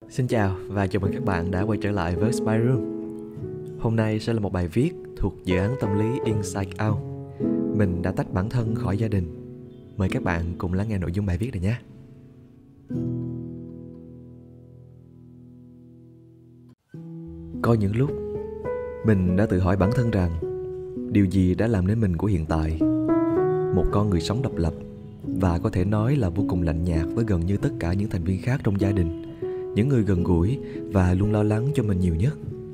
Xin chào và chào mừng các bạn đã quay trở lại với Spy Room. Hôm nay sẽ là một bài viết thuộc dự án tâm lý Inside Out. Mình đã tách bản thân khỏi gia đình. Mời các bạn cùng lắng nghe nội dung bài viết này nhé. Có những lúc mình đã tự hỏi bản thân rằng điều gì đã làm nên mình của hiện tại. Một con người sống độc lập và có thể nói là vô cùng lạnh nhạt với gần như tất cả những thành viên khác trong gia đình, những người gần gũi và luôn lo lắng cho mình nhiều nhất.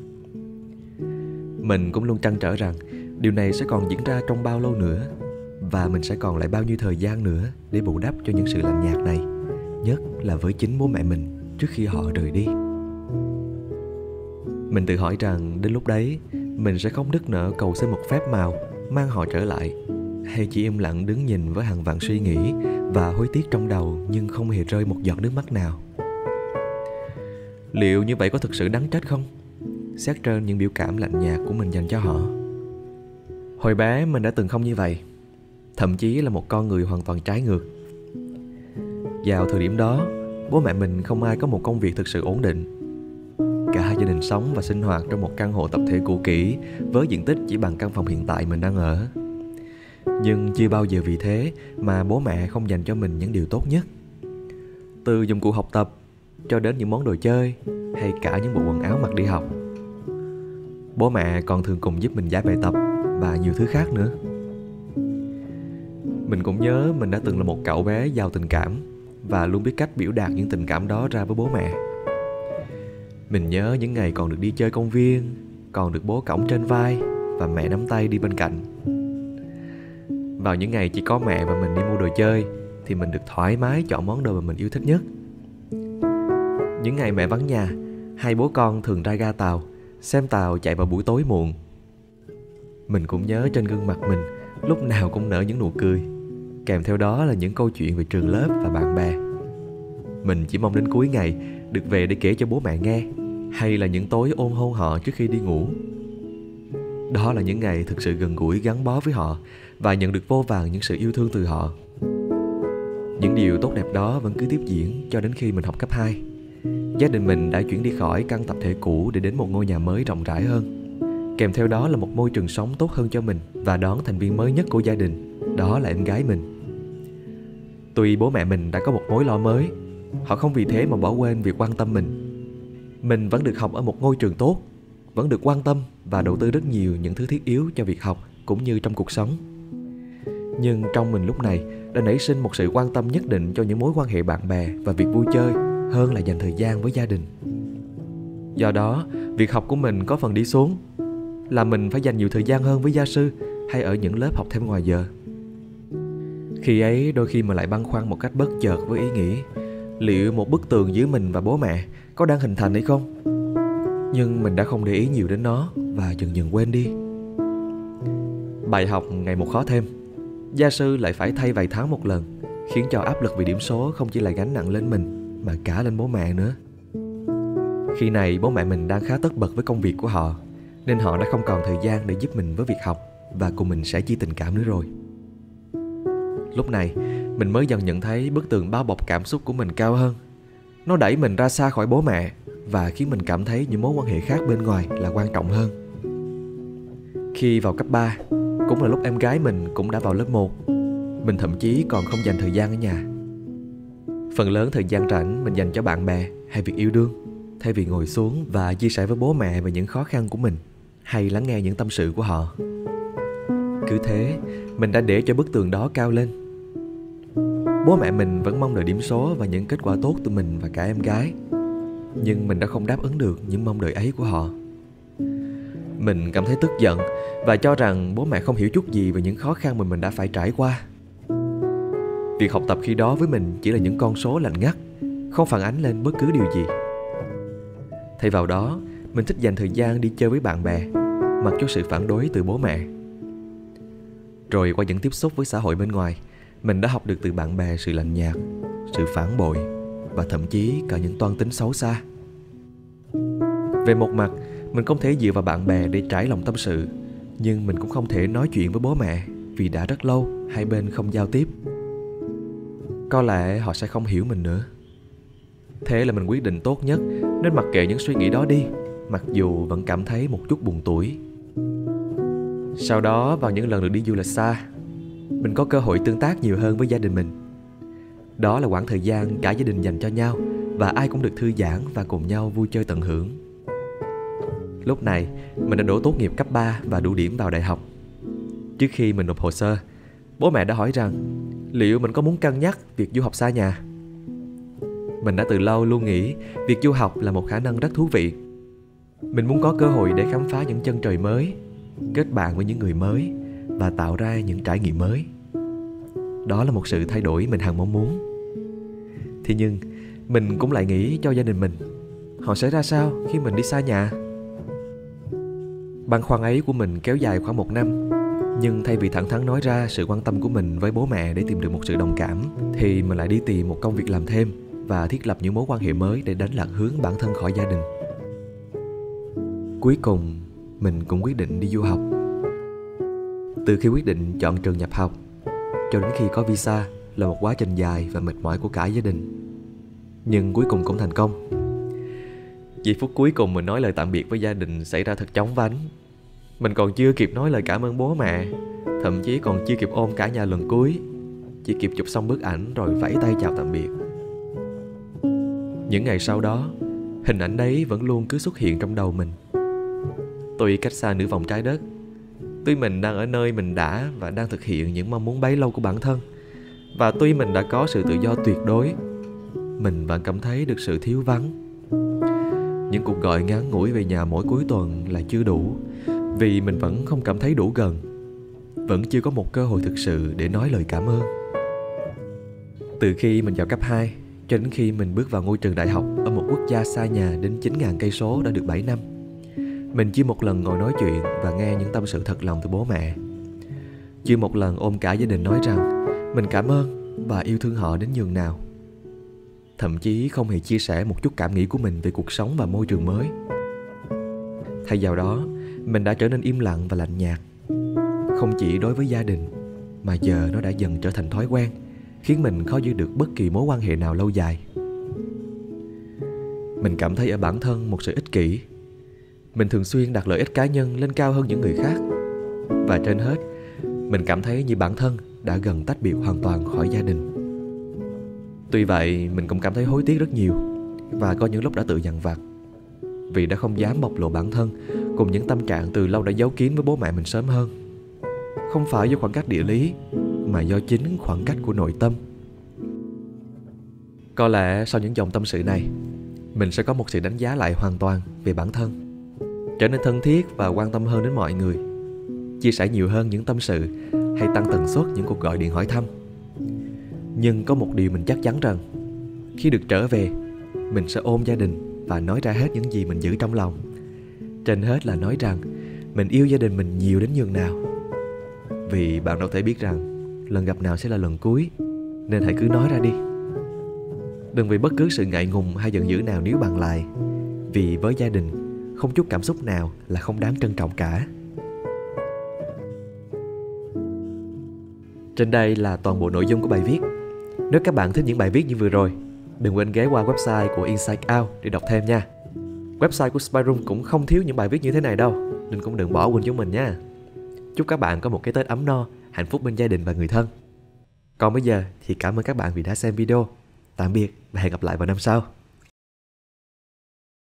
Mình cũng luôn trăn trở rằng điều này sẽ còn diễn ra trong bao lâu nữa, và mình sẽ còn lại bao nhiêu thời gian nữa để bù đắp cho những sự lạnh nhạt này, nhất là với chính bố mẹ mình trước khi họ rời đi. Mình tự hỏi rằng đến lúc đấy mình sẽ không nức nở cầu xin một phép màu mang họ trở lại, hay chỉ im lặng đứng nhìn với hàng vạn suy nghĩ và hối tiếc trong đầu nhưng không hề rơi một giọt nước mắt nào. Liệu như vậy có thực sự đáng trách không? Xét trên những biểu cảm lạnh nhạt của mình dành cho họ. Hồi bé mình đã từng không như vậy, thậm chí là một con người hoàn toàn trái ngược. Vào thời điểm đó, bố mẹ mình không ai có một công việc thực sự ổn định. Cả gia đình sống và sinh hoạt trong một căn hộ tập thể cũ kỹ với diện tích chỉ bằng căn phòng hiện tại mình đang ở. Nhưng chưa bao giờ vì thế mà bố mẹ không dành cho mình những điều tốt nhất. Từ dụng cụ học tập cho đến những món đồ chơi hay cả những bộ quần áo mặc đi học. Bố mẹ còn thường cùng giúp mình giải bài tập và nhiều thứ khác nữa. Mình cũng nhớ mình đã từng là một cậu bé giàu tình cảm và luôn biết cách biểu đạt những tình cảm đó ra với bố mẹ. Mình nhớ những ngày còn được đi chơi công viên, còn được bố cõng trên vai và mẹ nắm tay đi bên cạnh. Vào những ngày chỉ có mẹ và mình đi mua đồ chơi thì mình được thoải mái chọn món đồ mà mình yêu thích nhất. Những ngày mẹ vắng nhà, hai bố con thường ra ga tàu, xem tàu chạy vào buổi tối muộn. Mình cũng nhớ trên gương mặt mình lúc nào cũng nở những nụ cười, kèm theo đó là những câu chuyện về trường lớp và bạn bè. Mình chỉ mong đến cuối ngày được về để kể cho bố mẹ nghe, hay là những tối ôm hôn họ trước khi đi ngủ. Đó là những ngày thực sự gần gũi gắn bó với họ và nhận được vô vàn những sự yêu thương từ họ. Những điều tốt đẹp đó vẫn cứ tiếp diễn cho đến khi mình học cấp 2. Gia đình mình đã chuyển đi khỏi căn tập thể cũ để đến một ngôi nhà mới rộng rãi hơn. Kèm theo đó là một môi trường sống tốt hơn cho mình và đón thành viên mới nhất của gia đình, đó là em gái mình. Tuy bố mẹ mình đã có một mối lo mới, họ không vì thế mà bỏ quên việc quan tâm mình. Mình vẫn được học ở một ngôi trường tốt, vẫn được quan tâm và đầu tư rất nhiều những thứ thiết yếu cho việc học cũng như trong cuộc sống. Nhưng trong mình lúc này đã nảy sinh một sự quan tâm nhất định cho những mối quan hệ bạn bè và việc vui chơi hơn là dành thời gian với gia đình. Do đó, việc học của mình có phần đi xuống, là mình phải dành nhiều thời gian hơn với gia sư hay ở những lớp học thêm ngoài giờ. Khi ấy đôi khi mà lại băn khoăn một cách bất chợt với ý nghĩ liệu một bức tường giữa mình và bố mẹ có đang hình thành hay không. Nhưng mình đã không để ý nhiều đến nó và dần dần quên đi. Bài học ngày một khó thêm. Gia sư lại phải thay vài tháng một lần, khiến cho áp lực về điểm số không chỉ là gánh nặng lên mình mà cả lên bố mẹ nữa. Khi này bố mẹ mình đang khá tất bật với công việc của họ, nên họ đã không còn thời gian để giúp mình với việc học và cùng mình sẻ chia tình cảm nữa rồi. Lúc này mình mới dần nhận thấy bức tường bao bọc cảm xúc của mình cao hơn. Nó đẩy mình ra xa khỏi bố mẹ và khiến mình cảm thấy những mối quan hệ khác bên ngoài là quan trọng hơn. Khi vào cấp 3, cũng là lúc em gái mình cũng đã vào lớp 1, mình thậm chí còn không dành thời gian ở nhà. Phần lớn thời gian rảnh mình dành cho bạn bè hay việc yêu đương, thay vì ngồi xuống và chia sẻ với bố mẹ về những khó khăn của mình hay lắng nghe những tâm sự của họ. Cứ thế, mình đã để cho bức tường đó cao lên. Bố mẹ mình vẫn mong đợi điểm số và những kết quả tốt từ mình và cả em gái, nhưng mình đã không đáp ứng được những mong đợi ấy của họ. Mình cảm thấy tức giận và cho rằng bố mẹ không hiểu chút gì về những khó khăn mà mình đã phải trải qua. Việc học tập khi đó với mình chỉ là những con số lạnh ngắt, không phản ánh lên bất cứ điều gì. Thay vào đó, mình thích dành thời gian đi chơi với bạn bè, mặc cho sự phản đối từ bố mẹ. Rồi qua những tiếp xúc với xã hội bên ngoài, mình đã học được từ bạn bè sự lạnh nhạt, sự phản bội và thậm chí cả những toan tính xấu xa. Về một mặt, mình không thể dựa vào bạn bè để trải lòng tâm sự, nhưng mình cũng không thể nói chuyện với bố mẹ vì đã rất lâu hai bên không giao tiếp. Có lẽ họ sẽ không hiểu mình nữa. Thế là mình quyết định tốt nhất nên mặc kệ những suy nghĩ đó đi, mặc dù vẫn cảm thấy một chút buồn tủi. Sau đó vào những lần được đi du lịch xa, mình có cơ hội tương tác nhiều hơn với gia đình mình. Đó là khoảng thời gian cả gia đình dành cho nhau và ai cũng được thư giãn và cùng nhau vui chơi tận hưởng. Lúc này, mình đã đỗ tốt nghiệp cấp 3 và đủ điểm vào đại học. Trước khi mình nộp hồ sơ, bố mẹ đã hỏi rằng liệu mình có muốn cân nhắc việc du học xa nhà. Mình đã từ lâu luôn nghĩ việc du học là một khả năng rất thú vị. Mình muốn có cơ hội để khám phá những chân trời mới, kết bạn với những người mới và tạo ra những trải nghiệm mới. Đó là một sự thay đổi mình hằng mong muốn. Thế nhưng, mình cũng lại nghĩ cho gia đình mình, họ sẽ ra sao khi mình đi xa nhà? Băn khoăn ấy của mình kéo dài khoảng 1 năm. Nhưng thay vì thẳng thắn nói ra sự quan tâm của mình với bố mẹ để tìm được một sự đồng cảm, thì mình lại đi tìm một công việc làm thêm và thiết lập những mối quan hệ mới để đánh lạc hướng bản thân khỏi gia đình. Cuối cùng, mình cũng quyết định đi du học. Từ khi quyết định chọn trường nhập học cho đến khi có visa là một quá trình dài và mệt mỏi của cả gia đình. Nhưng cuối cùng cũng thành công. Giây phút cuối cùng mình nói lời tạm biệt với gia đình xảy ra thật chóng vánh. Mình còn chưa kịp nói lời cảm ơn bố mẹ, thậm chí còn chưa kịp ôm cả nhà lần cuối, chỉ kịp chụp xong bức ảnh rồi vẫy tay chào tạm biệt. Những ngày sau đó, hình ảnh đấy vẫn luôn cứ xuất hiện trong đầu mình. Tuy cách xa nửa vòng trái đất, tuy mình đang ở nơi mình đã và đang thực hiện những mong muốn bấy lâu của bản thân, và tuy mình đã có sự tự do tuyệt đối, mình vẫn cảm thấy được sự thiếu vắng. Những cuộc gọi ngắn ngủi về nhà mỗi cuối tuần là chưa đủ, vì mình vẫn không cảm thấy đủ gần, vẫn chưa có một cơ hội thực sự để nói lời cảm ơn. Từ khi mình vào cấp 2 cho đến khi mình bước vào ngôi trường đại học ở một quốc gia xa nhà đến 9.000 cây số đã được 7 năm, mình chưa một lần ngồi nói chuyện và nghe những tâm sự thật lòng từ bố mẹ. Chưa một lần ôm cả gia đình nói rằng mình cảm ơn và yêu thương họ đến nhường nào. Thậm chí không hề chia sẻ một chút cảm nghĩ của mình về cuộc sống và môi trường mới. Thay vào đó, mình đã trở nên im lặng và lạnh nhạt. Không chỉ đối với gia đình, mà giờ nó đã dần trở thành thói quen, khiến mình khó giữ được bất kỳ mối quan hệ nào lâu dài. Mình cảm thấy ở bản thân một sự ích kỷ. Mình thường xuyên đặt lợi ích cá nhân lên cao hơn những người khác. Và trên hết, mình cảm thấy như bản thân đã gần tách biệt hoàn toàn khỏi gia đình. Tuy vậy, mình cũng cảm thấy hối tiếc rất nhiều, và có những lúc đã tự dằn vặt, vì đã không dám bộc lộ bản thân cùng những tâm trạng từ lâu đã giấu kín với bố mẹ mình sớm hơn. Không phải do khoảng cách địa lý, mà do chính khoảng cách của nội tâm. Có lẽ sau những dòng tâm sự này, mình sẽ có một sự đánh giá lại hoàn toàn về bản thân, trở nên thân thiết và quan tâm hơn đến mọi người, chia sẻ nhiều hơn những tâm sự hay tăng tần suất những cuộc gọi điện hỏi thăm. Nhưng có một điều mình chắc chắn rằng, khi được trở về, mình sẽ ôm gia đình và nói ra hết những gì mình giữ trong lòng. Trên hết là nói rằng mình yêu gia đình mình nhiều đến nhường nào. Vì bạn đâu thể biết rằng lần gặp nào sẽ là lần cuối, nên hãy cứ nói ra đi. Đừng vì bất cứ sự ngại ngùng hay giận dữ nào níu bạn lại, vì với gia đình, không chút cảm xúc nào là không đáng trân trọng cả. Trên đây là toàn bộ nội dung của bài viết. Nếu các bạn thích những bài viết như vừa rồi, đừng quên ghé qua website của Insight Out để đọc thêm nha. Website của Spyroom cũng không thiếu những bài viết như thế này đâu, nên cũng đừng bỏ quên chúng mình nha. Chúc các bạn có một cái Tết ấm no, hạnh phúc bên gia đình và người thân. Còn bây giờ thì cảm ơn các bạn vì đã xem video. Tạm biệt và hẹn gặp lại vào năm sau.